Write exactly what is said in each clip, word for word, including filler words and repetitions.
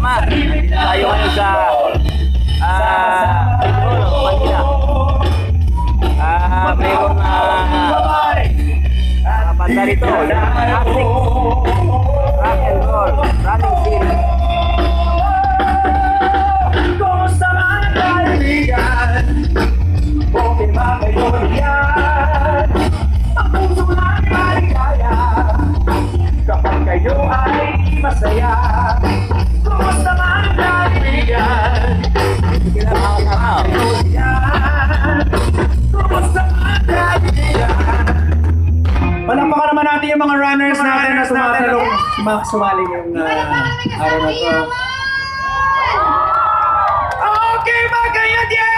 salamat. Tayo ngayon sa ah Manila. Ah, mayroong ah banda rito, Asics Rock and Roll Running Series. Kumusta man kaibigan, okay ba kayo yan? Ang puso lang maligaya kapag kayo ay masaya. Kumusta man kaibigan, Sige lang ako na ako. kumusta man kaibigan. Palakpakan naman natin yung mga runners natin na sumasalong sumali ngayong uh, araw na to. Okay, magayod yan!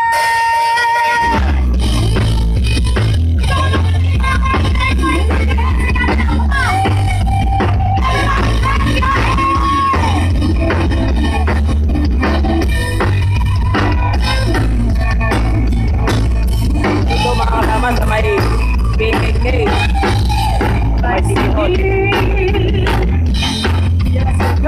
Ito mga kasama sa may P K K. May City Hall. Yes, go!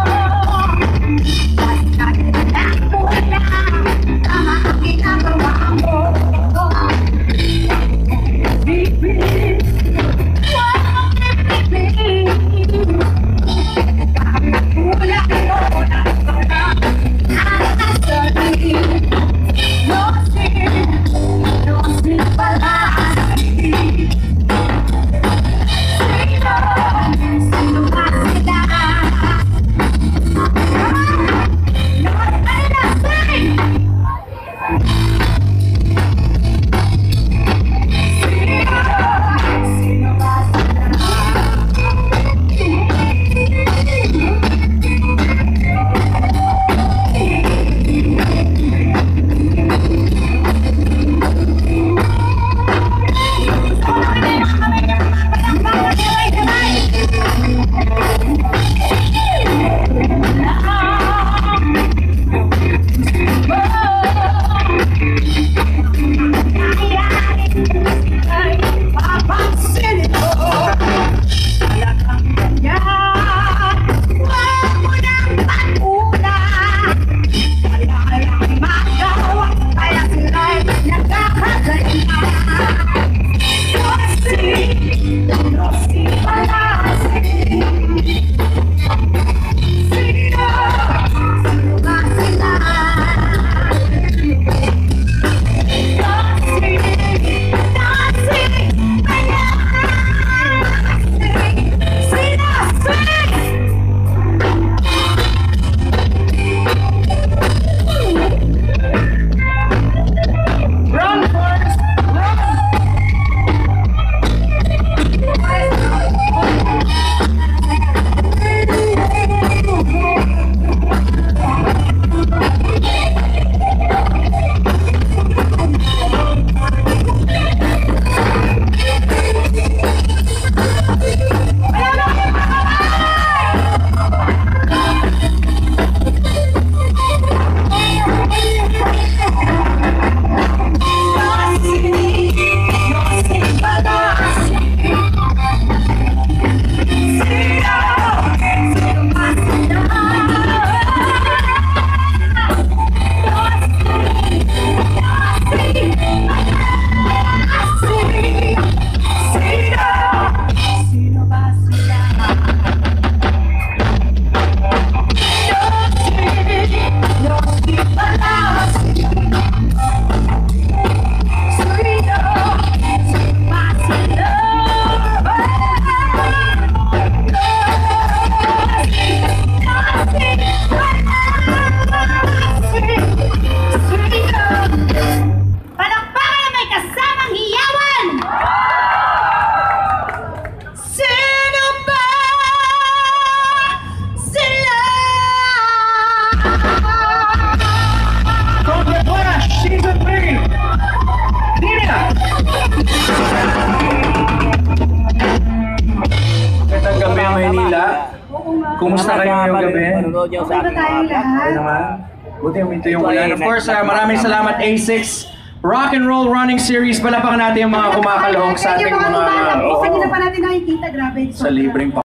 Kumusta kayo ngayong gabi? Okay ba tayong lahat? naman. Buti uminto yung ulan. Of course, uh, maraming salamat Asics Rock and Roll Running Series. Palapakan natin yung mga kumakalong sa ating mga... Kanina pa natin nakikita, grabe. Sa libreng